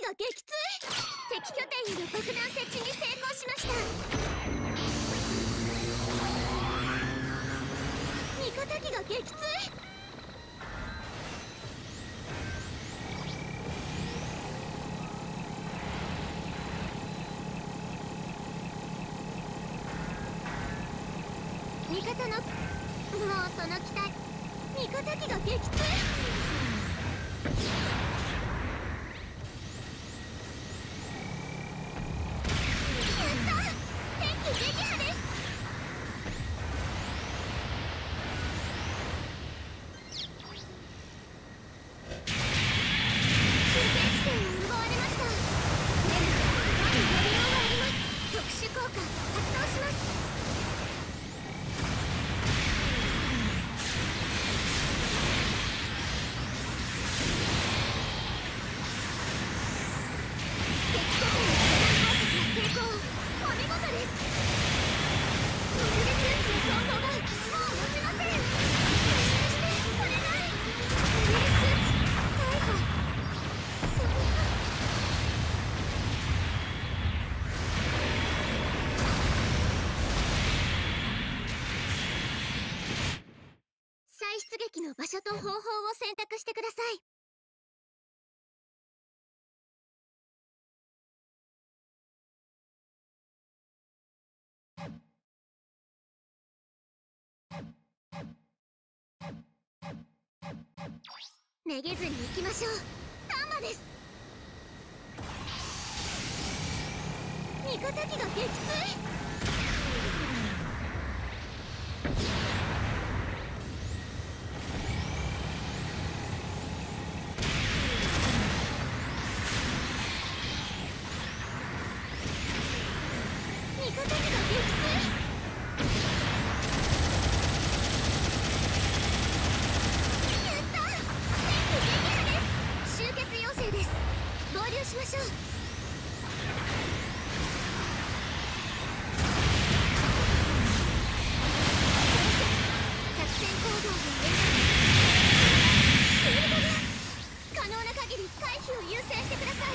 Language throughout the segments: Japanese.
が撃墜。敵拠点への爆弾設置に成功しました。味方機が撃墜。味方のもうその機体、味方機が撃墜。再出撃の場所と方法を選択してください。めげずに行きましょう。タンマです。味方機が撃墜。しましょう。作戦行動をシールドが可能な限り回避を優先してください。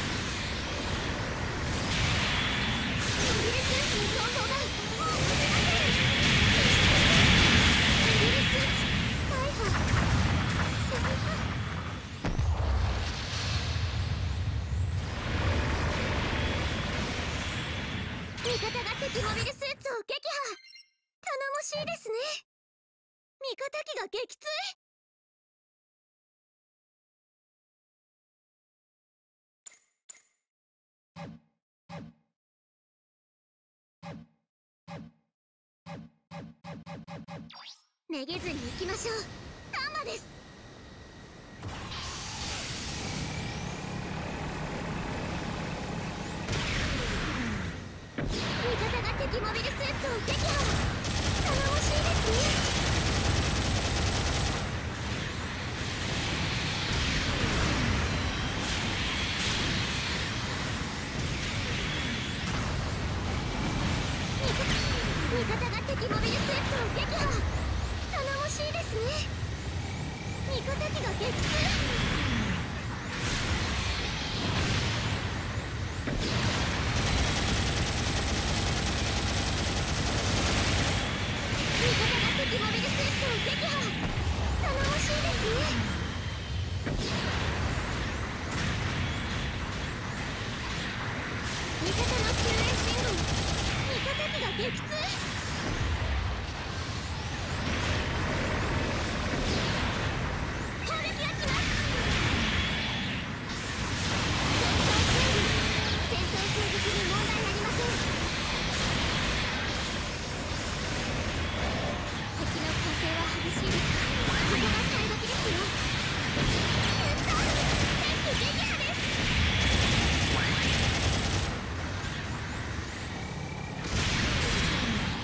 モビルスーツの走行がもう持てません。モビルスーツ逮捕。味方が敵モビルスーツを撃破。頼もしいですね。味方機が撃墜。めげずに行きましょう。タンマです。味方が敵モビルスーツを撃破。頼もしいですね。味方が敵モビルスーツを撃破。頼もしいですね。味方機が撃墜。敵モビルスーツを撃破。頼もしいですね。味方の救援信号。味方機が撃墜。攻撃が来ます。戦闘継続に問題ありません。敵の攻勢は激しいですが、ここが最後ですよ。やったー、敵撃破です。味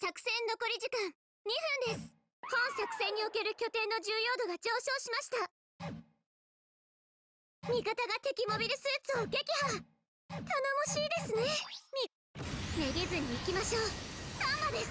作戦残り時間2分です。本作戦における拠点の重要度が上昇しました。味方が敵モビルスーツを撃破。頼もしいですね。めげずに行きましょう。タンマです。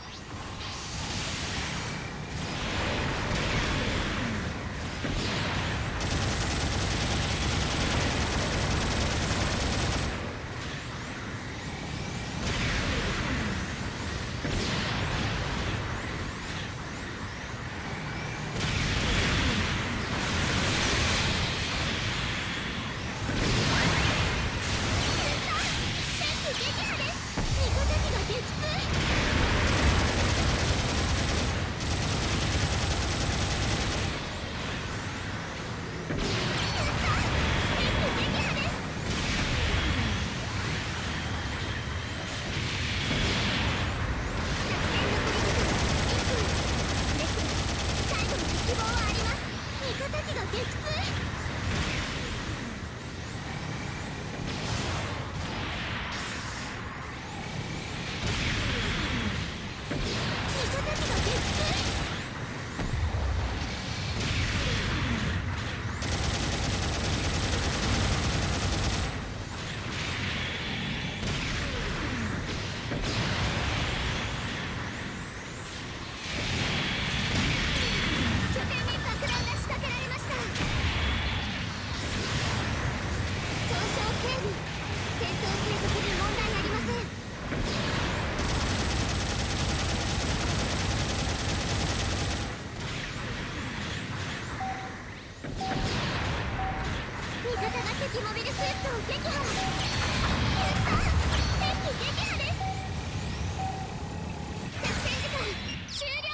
敵モビルスーツを撃破。やった敵撃破です。作戦時間終了。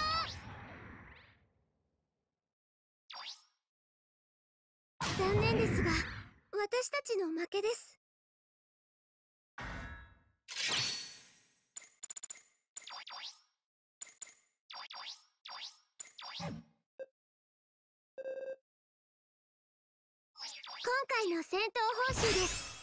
残念ですが私たちの負けです。今回の戦闘報酬です。